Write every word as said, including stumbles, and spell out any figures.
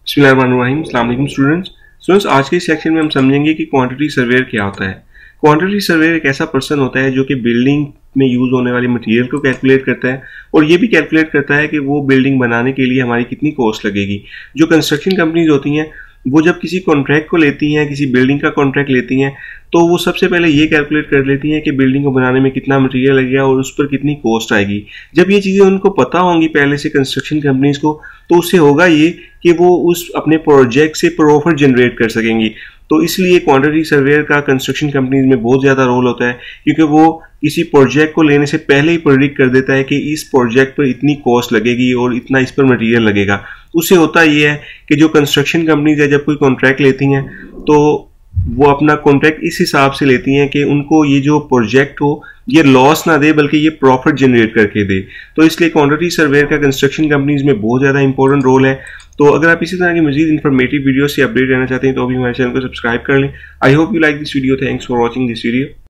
बिस्मिल्लाहिर्रहमानिर्रहीम। अस्सलाम वालेकुम स्टूडेंट्स स्टूडेंट्स आज के सेक्शन में हम समझेंगे कि क्वांटिटी सर्वेयर क्या होता है। क्वांटिटी सर्वेयर एक ऐसा पर्सन होता है जो कि बिल्डिंग में यूज होने वाली मटेरियल को कैलकुलेट करता है और ये भी कैलकुलेट करता है कि वो बिल्डिंग बनाने के लिए हमारी कितनी कॉस्ट लगेगी। जो कंस्ट्रक्शन कंपनीज होती हैं वो जब किसी कॉन्ट्रैक्ट को लेती हैं, किसी बिल्डिंग का कॉन्ट्रैक्ट लेती हैं, तो वो सबसे पहले ये कैलकुलेट कर लेती हैं कि बिल्डिंग को बनाने में कितना मटेरियल लगेगा और उस पर कितनी कॉस्ट आएगी। जब ये चीज़ें उनको पता होंगी पहले से कंस्ट्रक्शन कंपनीज को, तो उससे होगा ये कि वो उस अपने प्रोजेक्ट से प्रॉफिट जनरेट कर सकेंगी। तो इसलिए क्वांटिटी सर्वेयर का कंस्ट्रक्शन कंपनीज में बहुत ज़्यादा रोल होता है, क्योंकि वो किसी प्रोजेक्ट को लेने से पहले ही प्रेडिक्ट कर देता है कि इस प्रोजेक्ट पर इतनी कॉस्ट लगेगी और इतना इस पर मटेरियल लगेगा। उससे होता ये है कि जो कंस्ट्रक्शन कंपनीज है जब कोई कॉन्ट्रैक्ट लेती हैं तो वो अपना कॉन्ट्रैक्ट इस हिसाब से लेती हैं कि उनको ये जो प्रोजेक्ट हो ये लॉस ना दे बल्कि ये प्रॉफिट जनरेट करके दे। तो इसलिए क्वांटिटी सर्वेयर का कंस्ट्रक्शन कंपनीज में बहुत ज़्यादा इंपॉर्टेंट रोल है। तो अगर आप इसी तरह की मजीद इन्फॉर्मेटिव वीडियो से अपडेट रहना चाहते हैं तो अभी हमारे चैनल को सब्सक्राइब कर लें। I hope you like this video. Thanks for watching this video.